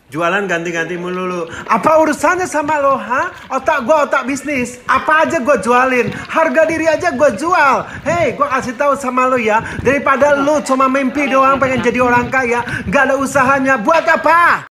Jualan ganti-ganti melulu. Apa urusannya sama lo, ha? Otak gue otak bisnis. Apa aja gue jualin. Harga diri aja gue jual. Hei, gue kasih tahu sama lo ya. Daripada lo cuma mimpi doang pengen jadi orang kaya, gak ada usahanya. Buat apa?